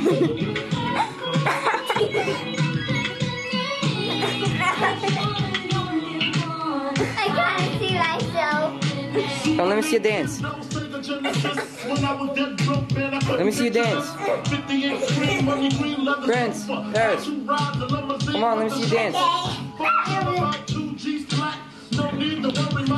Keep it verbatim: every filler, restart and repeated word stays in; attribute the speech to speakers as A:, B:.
A: I can't see myself.
B: Come, let me see you dance. Let me see you dance. Prince, Paris. Come on, let me see you dance.
A: Okay.